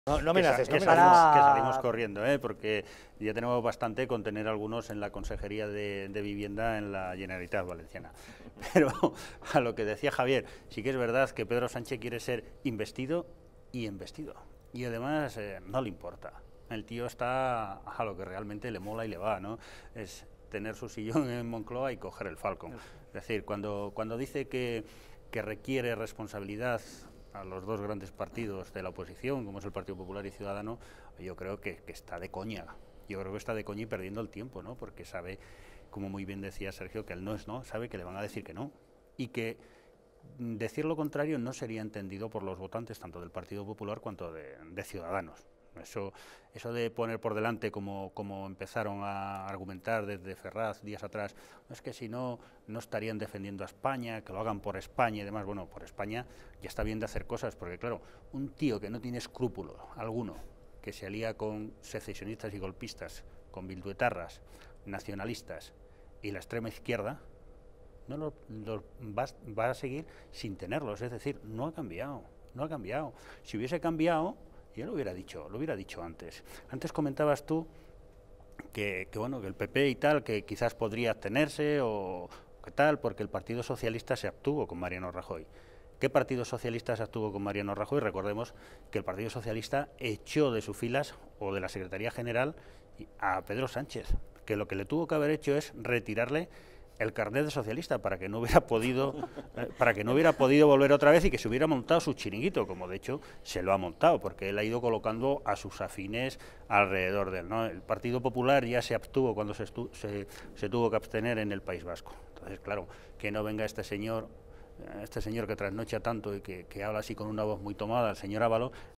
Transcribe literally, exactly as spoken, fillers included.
No, no me que, haces, sa no que, me salimos, haces. que salimos corriendo, ¿eh? Porque ya tenemos bastante con tener algunos en la Consejería de, de Vivienda en la Generalitat Valenciana. Pero a lo que decía Javier, sí que es verdad que Pedro Sánchez quiere ser investido y embestido. Y además eh, no le importa. El tío está a lo que realmente le mola y le va, ¿no? Es tener su sillón en Moncloa y coger el Falcon. Es decir, cuando, cuando dice que, que requiere responsabilidad a los dos grandes partidos de la oposición, como es el Partido Popular y Ciudadanos, yo creo que, que está de coña. Yo creo que está de coña y perdiendo el tiempo, ¿no? Porque sabe, como muy bien decía Sergio, que él no es no, sabe que le van a decir que no. Y que decir lo contrario no sería entendido por los votantes tanto del Partido Popular cuanto de, de Ciudadanos. Eso, eso de poner por delante, como, como empezaron a argumentar desde Ferraz días atrás, es que si no, no estarían defendiendo a España, que lo hagan por España y demás. Bueno, por España ya está bien de hacer cosas, porque claro, un tío que no tiene escrúpulo alguno, que se alía con secesionistas y golpistas, con bilduetarras, nacionalistas y la extrema izquierda, no lo, lo va, va a seguir sin tenerlos. Es decir, no ha cambiado, no ha cambiado. Si hubiese cambiado, yo lo hubiera dicho, lo hubiera dicho antes. Antes comentabas tú que, que bueno, que el P P y tal, que quizás podría abstenerse o qué tal, porque el Partido Socialista se abstuvo con Mariano Rajoy. ¿Qué Partido Socialista se abstuvo con Mariano Rajoy? Recordemos que el Partido Socialista echó de sus filas o de la Secretaría General a Pedro Sánchez, que lo que le tuvo que haber hecho es retirarle el carnet de socialista para que no hubiera podido eh, para que no hubiera podido volver otra vez y que se hubiera montado su chiringuito, como de hecho se lo ha montado, porque él ha ido colocando a sus afines alrededor de él, ¿no? El Partido Popular ya se abstuvo cuando se, estu se, se tuvo que abstener en el País Vasco. Entonces, claro, que no venga este señor este señor que trasnocha tanto y que, que habla así con una voz muy tomada, el señor Ábalos,